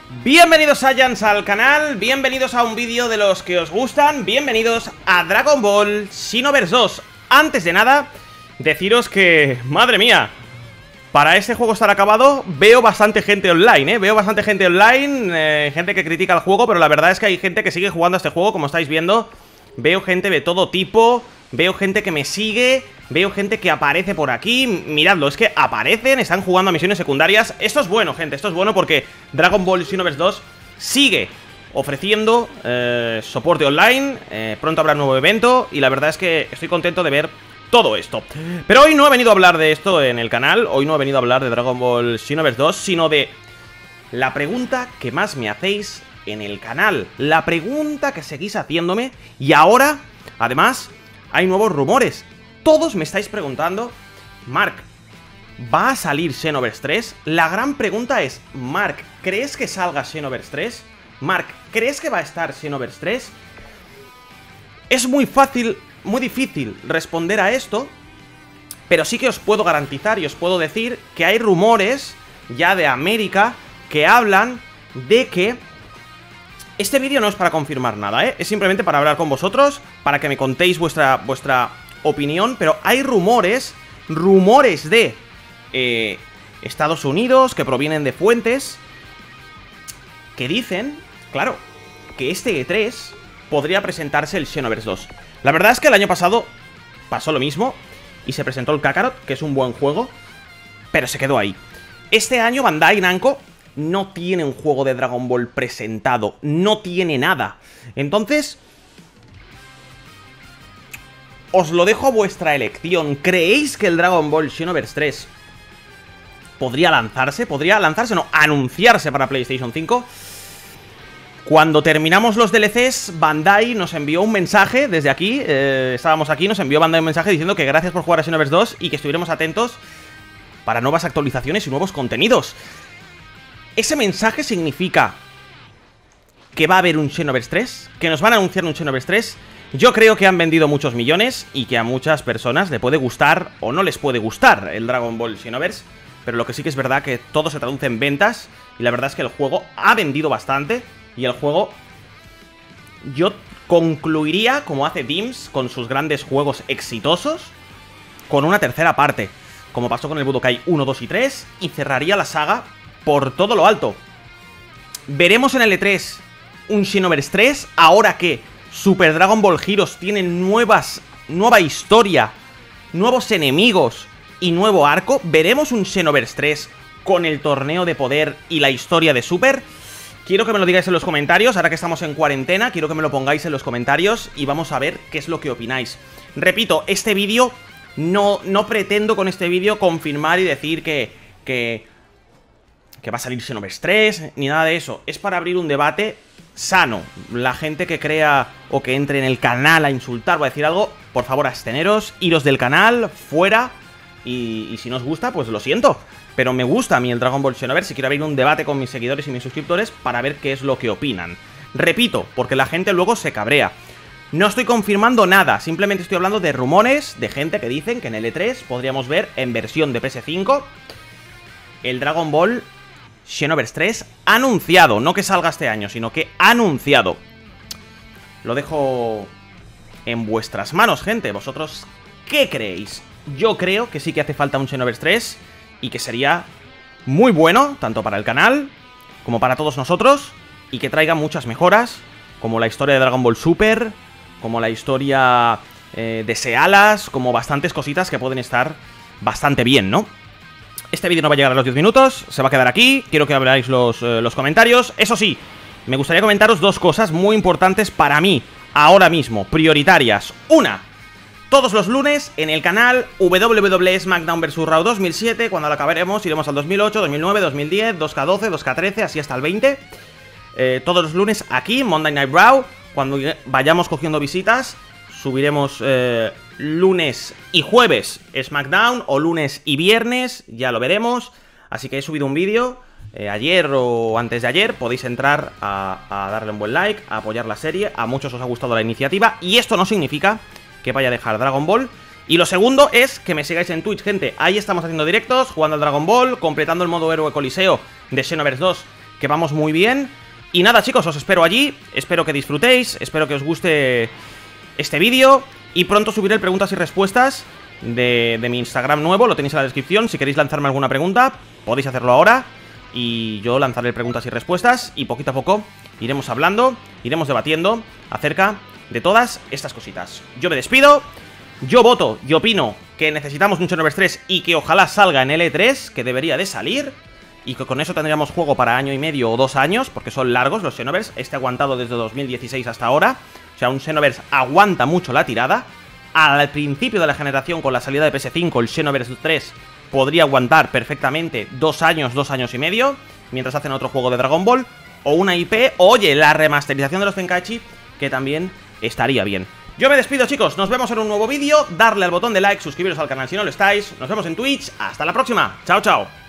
Bienvenidos Saiyans al canal, bienvenidos a un vídeo de los que os gustan, bienvenidos a Dragon Ball Xenoverse 2. Antes de nada, deciros que, madre mía, para este juego estar acabado, veo bastante gente online, veo bastante gente online, gente que critica el juego, pero la verdad es que hay gente que sigue jugando a este juego, como estáis viendo. Veo gente de todo tipo, veo gente que me sigue, veo gente que aparece por aquí. Miradlo, es que aparecen, están jugando a misiones secundarias. Esto es bueno, gente, esto es bueno porque Dragon Ball Xenoverse 2 sigue ofreciendo soporte online. Pronto habrá un nuevo evento y la verdad es que estoy contento de ver todo esto. Pero hoy no he venido a hablar de esto en el canal, hoy no he venido a hablar de Dragon Ball Xenoverse 2, sino de la pregunta que más me hacéis en el canal, la pregunta que seguís haciéndome. Y ahora, además, hay nuevos rumores. Todos me estáis preguntando: Mark, ¿va a salir Xenoverse 3? La gran pregunta es: Mark, ¿crees que salga Xenoverse 3? Mark, ¿crees que va a estar Xenoverse 3? Es muy fácil, muy difícil responder a esto, pero sí que os puedo garantizar y os puedo decir que hay rumores ya de América que hablan de que este vídeo no es para confirmar nada, es simplemente para hablar con vosotros, para que me contéis vuestra opinión, pero hay rumores de Estados Unidos, que provienen de fuentes, que dicen, claro, que este E3 podría presentarse el Xenoverse 2. La verdad es que el año pasado pasó lo mismo y se presentó el Kakarot, que es un buen juego, pero se quedó ahí. Este año Bandai Namco no tiene un juego de Dragon Ball presentado, no tiene nada. Entonces, os lo dejo a vuestra elección. ¿Creéis que el Dragon Ball Xenoverse 3 podría lanzarse? ¿Podría lanzarse? No, anunciarse para PlayStation 5. Cuando terminamos los DLCs, Bandai nos envió un mensaje desde aquí. Estábamos aquí, nos envió Bandai un mensaje diciendo que gracias por jugar a Xenoverse 2 y que estuviéramos atentos para nuevas actualizaciones y nuevos contenidos. ¿Ese mensaje significa que va a haber un Xenoverse 3? ¿Que nos van a anunciar un Xenoverse 3? Yo creo que han vendido muchos millones y que a muchas personas le puede gustar o no les puede gustar el Dragon Ball Xenoverse, pero lo que sí que es verdad que todo se traduce en ventas y la verdad es que el juego ha vendido bastante y el juego, yo concluiría, como hace Dims con sus grandes juegos exitosos, con una tercera parte, como pasó con el Budokai 1, 2 y 3, y cerraría la saga por todo lo alto. ¿Veremos en el E3 un Xenoverse 3? Ahora que Super Dragon Ball Heroes tiene nueva historia, nuevos enemigos y nuevo arco. ¿Veremos un Xenoverse 3 con el torneo de poder y la historia de Super? Quiero que me lo digáis en los comentarios, ahora que estamos en cuarentena, quiero que me lo pongáis en los comentarios y vamos a ver qué es lo que opináis. Repito, este vídeo, no pretendo con este vídeo confirmar y decir que va a salir Xenoverse 3, ni nada de eso. Es para abrir un debate sano. La gente que crea o que entre en el canal a insultar o a decir algo, por favor, absteneros, iros del canal, fuera. Y si no os gusta, pues lo siento. Pero me gusta a mí el Dragon Ball Xenoverse y quiero abrir un debate con mis seguidores y mis suscriptores para ver qué es lo que opinan. Repito, porque la gente luego se cabrea. No estoy confirmando nada, simplemente estoy hablando de rumores, de gente que dicen que en el E3 podríamos ver en versión de PS5 el Dragon Ball Xenoverse 3 anunciado, no que salga este año, sino que anunciado. Lo dejo en vuestras manos, gente. ¿Vosotros qué creéis? Yo creo que sí que hace falta un Xenoverse 3 y que sería muy bueno, tanto para el canal como para todos nosotros, y que traiga muchas mejoras, como la historia de Dragon Ball Super, como la historia de Sealas, como bastantes cositas que pueden estar bastante bien, ¿no? Este vídeo no va a llegar a los 10 minutos, se va a quedar aquí. Quiero que abráis los comentarios. Eso sí, me gustaría comentaros dos cosas muy importantes para mí, ahora mismo, prioritarias. Una, todos los lunes en el canal WWE SmackDown vs Raw 2007. Cuando lo acabaremos iremos al 2008, 2009, 2010, 2K12, 2K13, así hasta el 20. Todos los lunes aquí, Monday Night Raw. Cuando vayamos cogiendo visitas, subiremos lunes y jueves SmackDown, o lunes y viernes, ya lo veremos. Así que he subido un vídeo ayer o antes de ayer. Podéis entrar a darle un buen like, a apoyar la serie. A muchos os ha gustado la iniciativa y esto no significa que vaya a dejar Dragon Ball. Y lo segundo es que me sigáis en Twitch, gente. Ahí estamos haciendo directos, jugando al Dragon Ball, completando el modo héroe coliseo de Xenoverse 2, que vamos muy bien. Y nada, chicos, os espero allí, espero que disfrutéis, espero que os guste este vídeo. Y pronto subiré el preguntas y respuestas de mi Instagram nuevo, lo tenéis en la descripción. Si queréis lanzarme alguna pregunta, podéis hacerlo ahora. Y yo lanzaré preguntas y respuestas. Y poquito a poco iremos hablando, iremos debatiendo acerca de todas estas cositas. Yo me despido, yo voto y opino que necesitamos un Xenoverse 3 y que ojalá salga en L3, que debería de salir. Y que con eso tendríamos juego para año y medio o 2 años, porque son largos los Xenoverse. Este ha aguantado desde 2016 hasta ahora. O sea, un Xenoverse aguanta mucho la tirada. Al principio de la generación, con la salida de PS5, el Xenoverse 3 podría aguantar perfectamente 2 años, 2 años y medio, mientras hacen otro juego de Dragon Ball, o una IP, oye, la remasterización de los Tenkaichi, que también estaría bien. Yo me despido, chicos, nos vemos en un nuevo vídeo, darle al botón de like, suscribiros al canal si no lo estáis, nos vemos en Twitch, hasta la próxima, chao, chao.